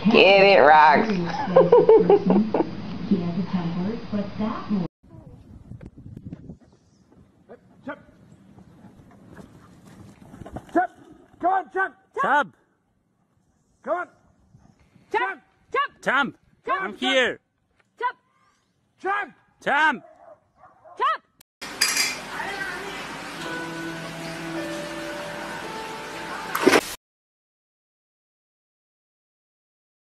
Get it, Rox. He has a temper, but that one. Chub. Chub. Come on, Chub. Chub. Come on. Chub. Chub. Chub. Chub. Come here. Chub. Chub. Chub.